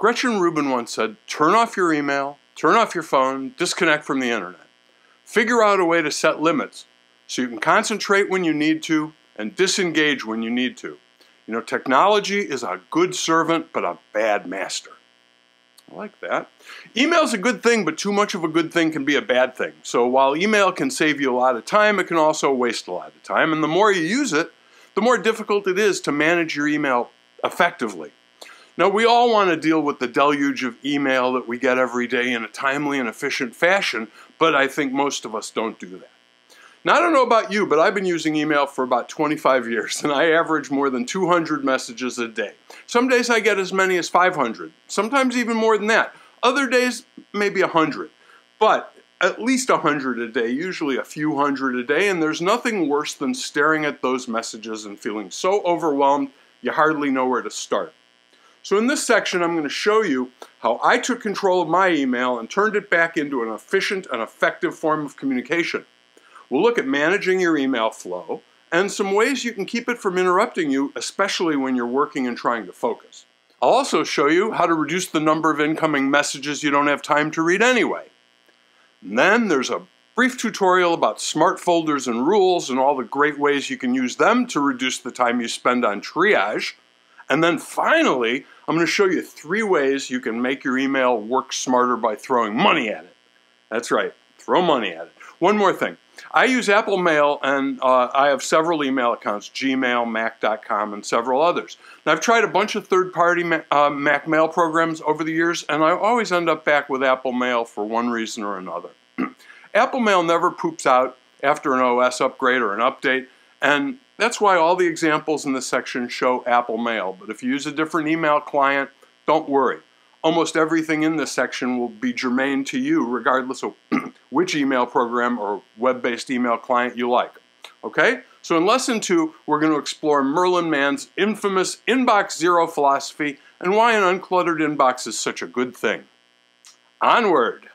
Gretchen Rubin once said, turn off your email, turn off your phone, disconnect from the internet. Figure out a way to set limits so you can concentrate when you need to and disengage when you need to. You know, technology is a good servant, but a bad master. I like that. Email is a good thing, but too much of a good thing can be a bad thing. So while email can save you a lot of time, it can also waste a lot of time. And the more you use it, the more difficult it is to manage your email effectively. Now, we all want to deal with the deluge of email that we get every day in a timely and efficient fashion, but I think most of us don't do that. Now, I don't know about you, but I've been using email for about 25 years, and I average more than 200 messages a day. Some days I get as many as 500, sometimes even more than that. Other days, maybe 100, but at least 100 a day, usually a few hundred a day, and there's nothing worse than staring at those messages and feeling so overwhelmed you hardly know where to start. So in this section, I'm going to show you how I took control of my email and turned it back into an efficient and effective form of communication. We'll look at managing your email flow and some ways you can keep it from interrupting you, especially when you're working and trying to focus. I'll also show you how to reduce the number of incoming messages you don't have time to read anyway. And then there's a brief tutorial about smart folders and rules and all the great ways you can use them to reduce the time you spend on triage. And then finally, I'm going to show you 3 ways you can make your email work smarter by throwing money at it. That's right, throw money at it. One more thing. I use Apple Mail, and I have several email accounts, Gmail, Mac.com, and several others. And I've tried a bunch of third-party Mac mail programs over the years, and I always end up back with Apple Mail for one reason or another. Apple Mail never poops out after an OS upgrade or an update, and that's why all the examples in this section show Apple Mail. But if you use a different email client, don't worry. Almost everything in this section will be germane to you, regardless of which email program or web-based email client you like. Okay? So in Lesson 2, we're going to explore Merlin Mann's infamous Inbox Zero philosophy and why an uncluttered inbox is such a good thing. Onward!